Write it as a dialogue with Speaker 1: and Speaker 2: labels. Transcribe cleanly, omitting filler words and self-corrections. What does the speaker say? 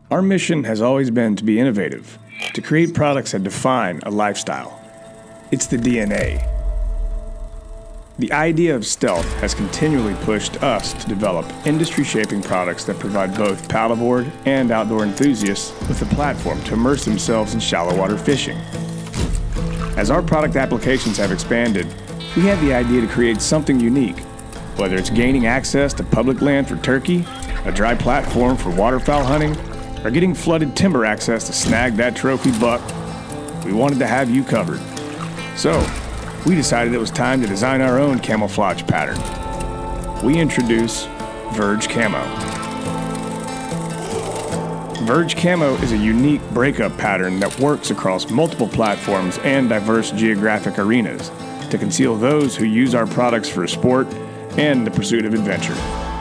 Speaker 1: Our mission has always been to be innovative, to create products that define a lifestyle. It's the DNA. The idea of stealth has continually pushed us to develop industry-shaping products that provide both paddleboard and outdoor enthusiasts with a platform to immerse themselves in shallow water fishing. As our product applications have expanded, we had the idea to create something unique, whether it's gaining access to public land for turkey, a dry platform for waterfowl hunting, or getting flooded timber access to snag that trophy buck. We wanted to have you covered. So, we decided it was time to design our own camouflage pattern. We introduce Verge Camo. Verge Camo is a unique breakup pattern that works across multiple platforms and diverse geographic arenas to conceal those who use our products for sport and the pursuit of adventure.